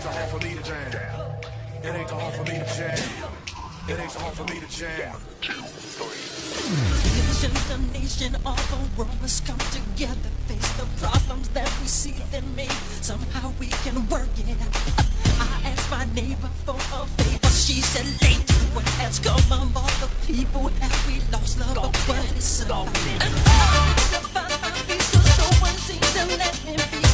too hard for me to jam. It ain't too hard for me to jam. It ain't too hard for me to jam. 1, 2, 3. The nation, all the world must come together, face the problems that we see, then maybe somehow we can work it out. I asked my neighbor for a favor, she said, late to ask among all the people, have we lost love of what it's about? And I find my peace, so one seems to let me be.